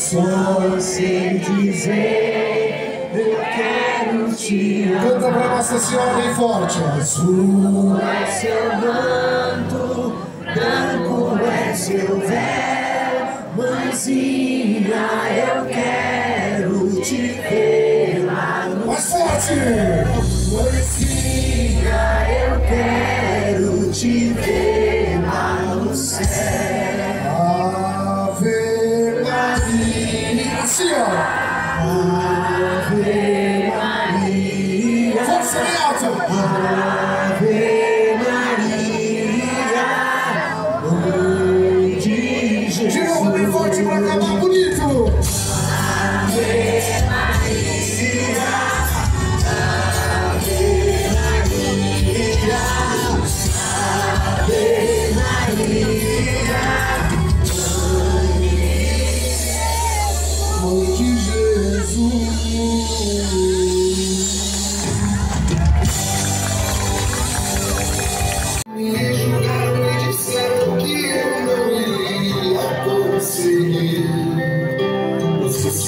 Só sei dizer, eu quero te amar. Canta pra Nossa Senhora bem forte. Azul é seu manto, branco é seu véu. Mãezinha, eu quero te ver lá no mais forte. Mãezinha, eu quero te ver lá no céu. Ave Maria. Assim, ó. Ave Maria. Força bem alta. Ave Maria, Mãe de Jesus. De novo, bem forte pra acabar bonito. Ave Maria, Ave Maria, Ave Maria, Mãe de Jesus. Me julgaram e disseram que eu não iria conseguir. Você se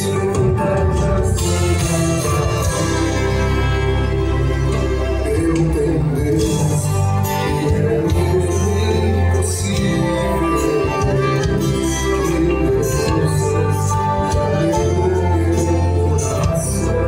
eu tenho Deus que é o impossível. Que Deus levou meu coração.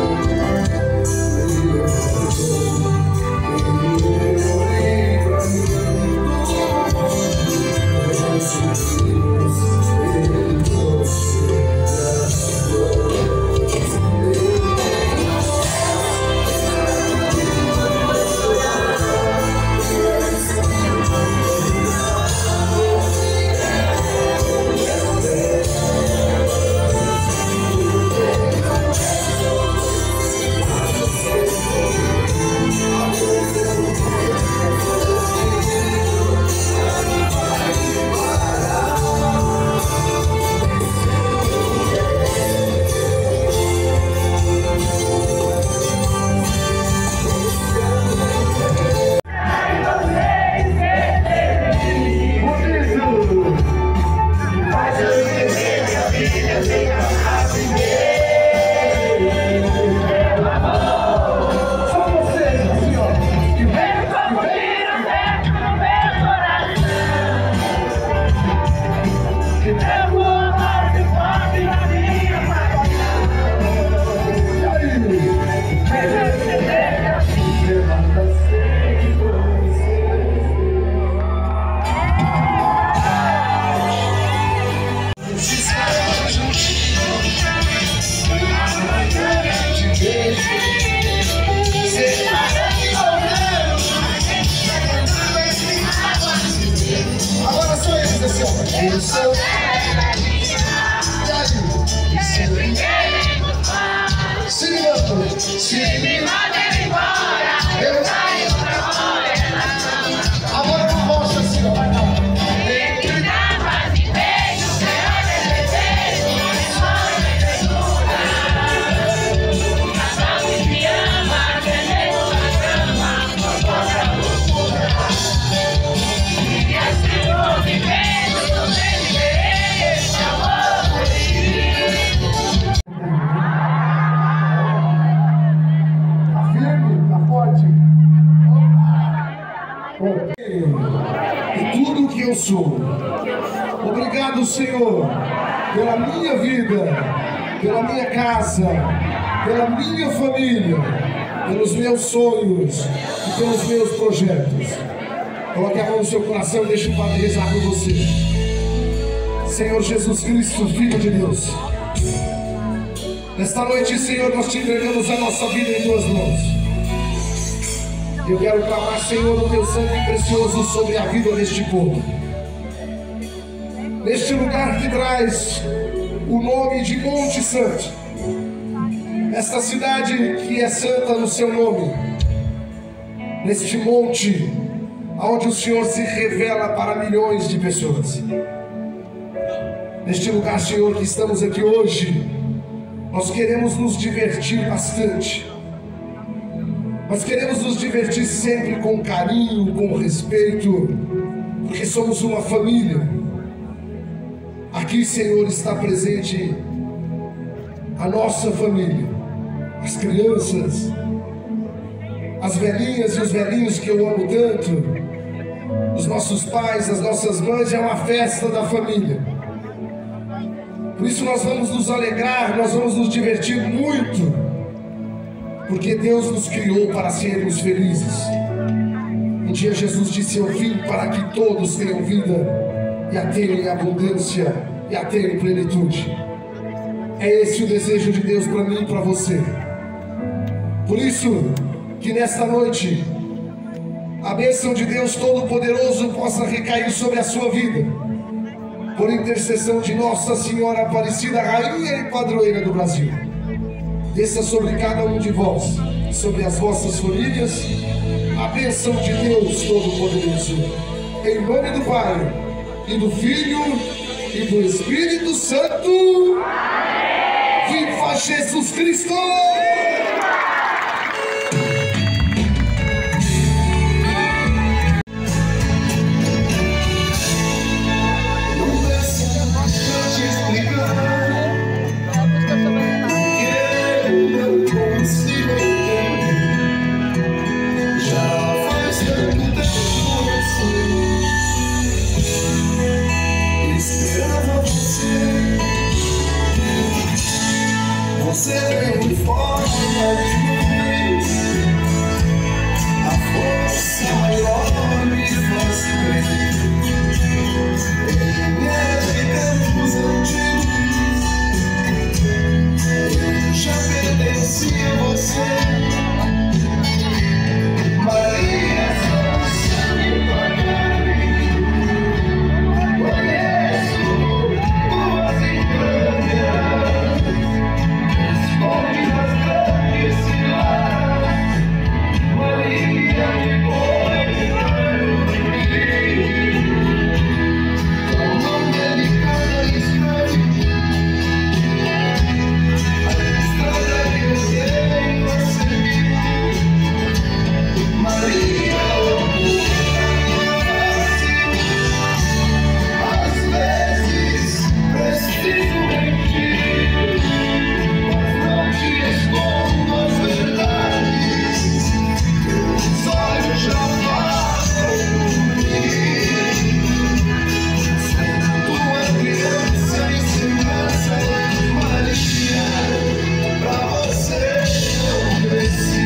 Agora sou eles assim, ó. Eu sou se me mandem embora, eu saio pra fora. Agora não mostra assim, ó. dentro da paz e beijo, seu desejo, sonho e ternura. O casal que se ama, acendendo na cama, uma outra loucura. E assim vou vivendo, sobreviver, esse amor feliz. Tá firme, tá forte. E tudo que eu sou. Obrigado, Senhor, pela minha vida, pela minha casa, pela minha família, pelos meus sonhos e pelos meus projetos. Coloque a mão no seu coração e deixe o Padre rezar por você. Senhor Jesus Cristo, Filho de Deus, nesta noite, Senhor, nós te entregamos a nossa vida em tuas mãos. Eu quero clamar, Senhor, o teu sangue precioso sobre a vida deste povo. Neste lugar que traz o nome de Monte Santo, esta cidade que é santa no seu nome, neste monte onde o Senhor se revela para milhões de pessoas. Neste lugar, Senhor, que estamos aqui hoje, nós queremos nos divertir bastante. Nós queremos nos divertir sempre com carinho, com respeito, porque somos uma família. A Aqui, Senhor, está presente a nossa família, as crianças, as velhinhas e os velhinhos que eu amo tanto, os nossos pais, as nossas mães. É uma festa da família. Por isso nós vamos nos alegrar, nós vamos nos divertir muito, porque Deus nos criou para sermos felizes. Um dia Jesus disse: eu vim para que todos tenham vida e a tenham em abundância e a tenham em plenitude. É esse o desejo de Deus para mim e para você. Por isso que nesta noite a bênção de Deus Todo-Poderoso possa recair sobre a sua vida, por intercessão de Nossa Senhora Aparecida, Rainha e Padroeira do Brasil. Desça sobre cada um de vós, sobre as vossas famílias, a bênção de Deus Todo-Poderoso. Em nome do Pai, e do Filho, e do Espírito Santo. Viva Jesus Cristo! Você vem forte mais uma vez, a força maior me faz crer. Em tempos antigos, eu já pertenci a você. Maria, sou sangue da carne, conheço tuas entranhas. Esconde das grandes cidades, Maria me põe de mim. Com mão delicada e escreve a estrada que eu tenho a seguir. Maria, às vezes preciso mentir, te escondo as verdades, teus olhos já falam por mim. Sou tua criança e semelhança, Maria, pra você eu cresci.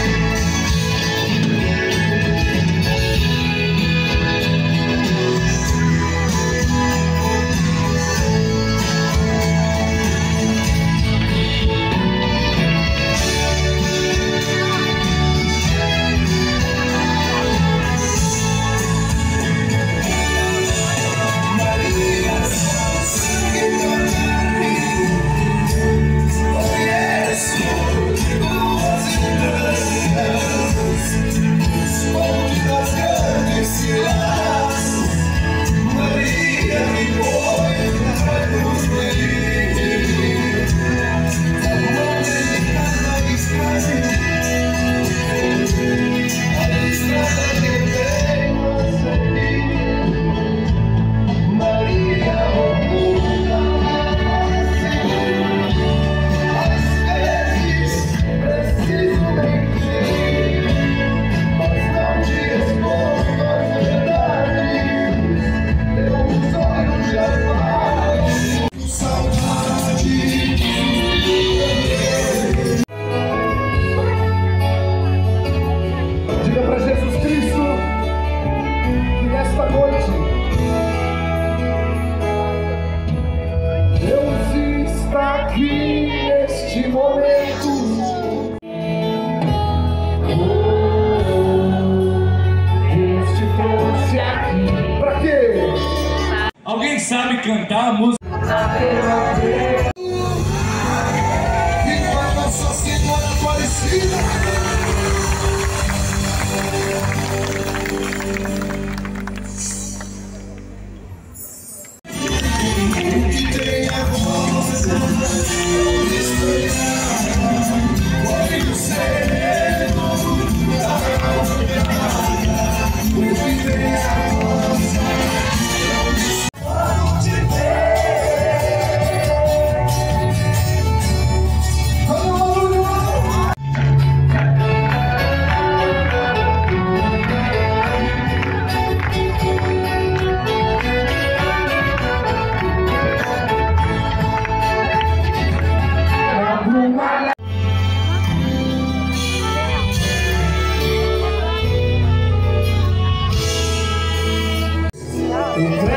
Alguém sabe cantar a música? Viva Nossa Senhora Aparecida! Que tem a voz, olho sereno da madrugada, o que tem a voz. Quando te ver O